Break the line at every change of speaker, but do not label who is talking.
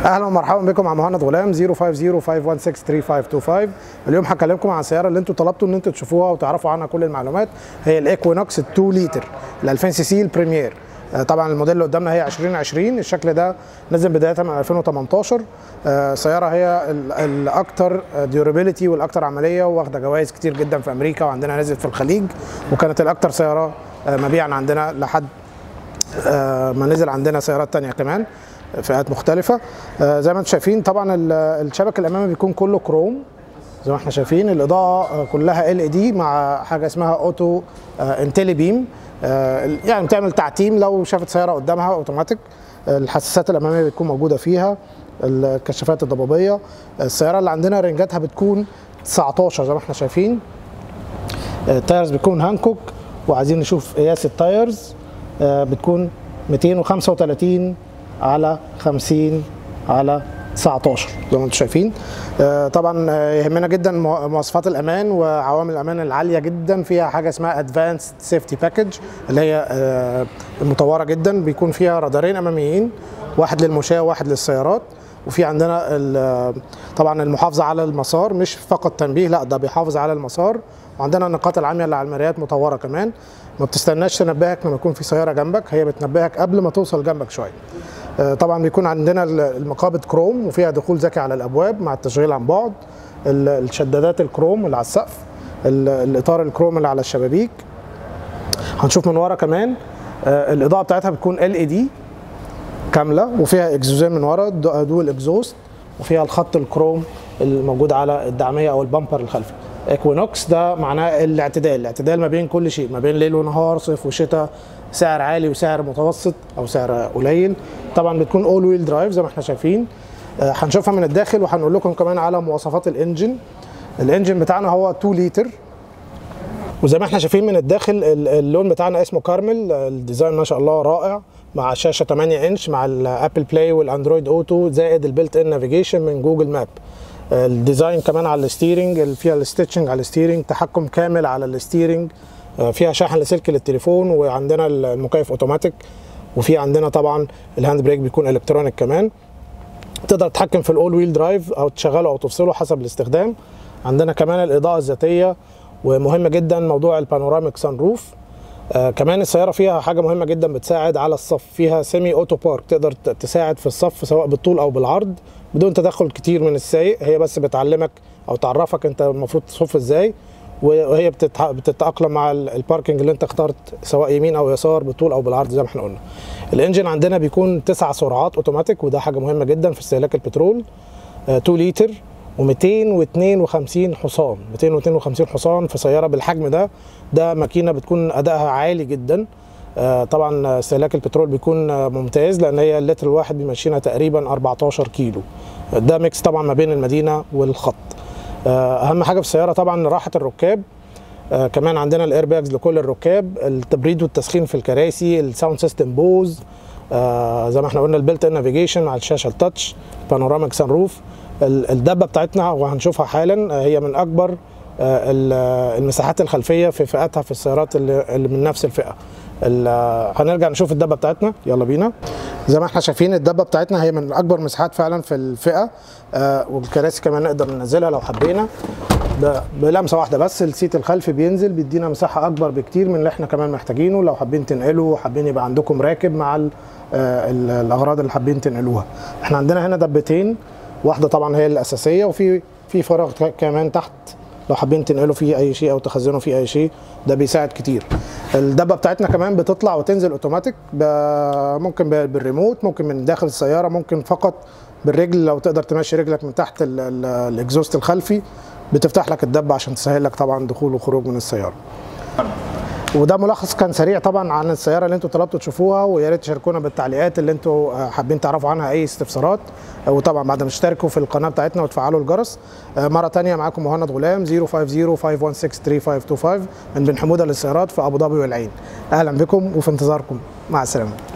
اهلا ومرحبا بكم مع مهند غلام 0505163525. اليوم هكلمكم عن السياره اللي انتم طلبتوا ان انتم تشوفوها وتعرفوا عنها كل المعلومات. هي الايكوينوكس 2 لتر ال 2000 سي سي البريمير. طبعا الموديل اللي قدامنا هي 2020. الشكل ده نزل بدايه من 2018. سياره هي الاكثر ديورابيلتي والاكثر عمليه، واخده جوائز كتير جدا في امريكا، وعندنا نزلت في الخليج، وكانت الاكثر سياره مبيعا عندنا لحد ما نزل عندنا سيارات ثانيه كمان فئات مختلفه. زي ما انتم شايفين طبعا الشبك الامامي بيكون كله كروم زي ما احنا شايفين. الاضاءه كلها LED مع حاجه اسمها اوتو انتلي بيم، يعني بتعمل تعتيم لو شافت سياره قدامها اوتوماتيك. الحساسات الاماميه بتكون موجوده فيها، الكشافات الضبابيه. السياره اللي عندنا رنجاتها بتكون 19 زي ما احنا شايفين. التايرز بتكون هانكوك، وعايزين نشوف قياس التايرز بتكون 235 على 50 على 19 زي ما انتم شايفين. طبعا يهمنا جدا مواصفات الامان وعوامل الامان العاليه جدا. فيها حاجه اسمها ادفانسد سيفتي باكج اللي هي مطوره جدا، بيكون فيها رادارين اماميين، واحد للمشاة وواحد للسيارات. وفي عندنا طبعا المحافظه على المسار، مش فقط تنبيه، لا ده بيحافظ على المسار. وعندنا النقاط العاميه اللي على المرايات مطوره كمان، ما بتستناش تنبهك لما يكون في سياره جنبك، هي بتنبهك قبل ما توصل جنبك شويه. طبعا بيكون عندنا المقابض كروم، وفيها دخول ذكي على الابواب مع التشغيل عن بعد. الشدادات الكروم اللي على السقف، الاطار الكروم اللي على الشبابيك. هنشوف من ورا كمان الاضاءه بتاعتها بتكون LED كامله، وفيها اكزوزين من ورا دول اكزوست، وفيها الخط الكروم الموجود على الدعميه او البامبر الخلفي. ايكوينوكس ده معناه الاعتدال ما بين كل شيء، ما بين ليل ونهار، صيف وشتاء، سعر عالي وسعر متوسط او سعر قليل. طبعا بتكون اول ويل درايف زي ما احنا شايفين. هنشوفها من الداخل، وهنقول لكم كمان على مواصفات الانجن. الانجن بتاعنا هو 2 لتر، وزي ما احنا شايفين من الداخل اللون بتاعنا اسمه كارمل. الديزاين ما شاء الله رائع، مع شاشه 8 انش مع الابل بلاي والاندرويد اوتو، زائد البيلت ان نافيجيشن من جوجل ماب. الديزاين كمان على الستيرنج، فيها الستيتشنج على الستيرنج، تحكم كامل على الستيرنج، فيها شاحن لسلك للتليفون، وعندنا المكيف اوتوماتيك، وفي عندنا طبعا الهاند بريك بيكون الكترونيك كمان. تقدر تتحكم في الاول ويل درايف او تشغله او تفصله حسب الاستخدام. عندنا كمان الاضاءه الذاتيه، ومهمه جدا موضوع البانوراميك سان روف. كمان السياره فيها حاجه مهمه جدا بتساعد على الصف، فيها سيمي اوتو بارك، تقدر تساعد في الصف سواء بالطول او بالعرض بدون تدخل كتير من السايق. هي بس بتعلمك او تعرفك انت المفروض تصف ازاي، وهي بتتاقلم مع الباركنج اللي انت اخترت سواء يمين او يسار بالطول او بالعرض زي ما احنا قلنا. الانجن عندنا بيكون 9 سرعات اوتوماتيك، وده حاجه مهمه جدا في استهلاك البترول. 2 لتر و252 حصان. 252 حصان في سياره بالحجم ده ماكينه بتكون ادائها عالي جدا. طبعا استهلاك البترول بيكون ممتاز، لان هي اللتر الواحد بيمشينا تقريبا 14 كيلو. ده ميكس طبعا ما بين المدينه والخط. اهم حاجه في السياره طبعا راحه الركاب. كمان عندنا الاير باجز لكل الركاب، التبريد والتسخين في الكراسي، الساوند سيستم بوز، زي ما احنا قلنا البيلت ان نافيجيشن على الشاشه التاتش، بانوراميك سان روف. الدبه بتاعتنا وهنشوفها حالا هي من اكبر المساحات الخلفيه في فئاتها في السيارات اللي من نفس الفئه. هنرجع نشوف الدبه بتاعتنا، يلا بينا. زي ما احنا شايفين الدبه بتاعتنا هي من اكبر مساحات فعلا في الفئه. والكراسي كمان نقدر ننزلها لو حبينا بلمسه واحده بس. السيت الخلفي بينزل بيدينا مساحه اكبر بكتير من اللي احنا كمان محتاجينه لو حابين تنقلوا، حابين يبقى عندكم راكب مع الاغراض اللي حابين تنقلوها. احنا عندنا هنا دبتين، واحده طبعا هي الاساسيه، وفي فراغ كمان تحت لو حابين تنقلوا فيه اي شيء او تخزنوا فيه اي شيء، ده بيساعد كتير. الدبه بتاعتنا كمان بتطلع وتنزل اوتوماتيك، ممكن بالريموت، ممكن من داخل السياره، ممكن فقط بالرجل لو تقدر تمشي رجلك من تحت الاكزوست الخلفي، بتفتح لك الدبه عشان تسهل لك طبعا دخول وخروج من السياره. وده ملخص كان سريع طبعا عن السياره اللي انتوا طلبتوا تشوفوها، ويا ريت تشاركونا بالتعليقات اللي انتوا حابين تعرفوا عنها اي استفسارات، وطبعا بعد ما تشتركوا في القناه بتاعتنا وتفعلوا الجرس. مره ثانيه معاكم مهند غلام 0505163525 من بن حموده للسيارات في ابو ظبي والعين. اهلا بكم وفي انتظاركم، مع السلامه.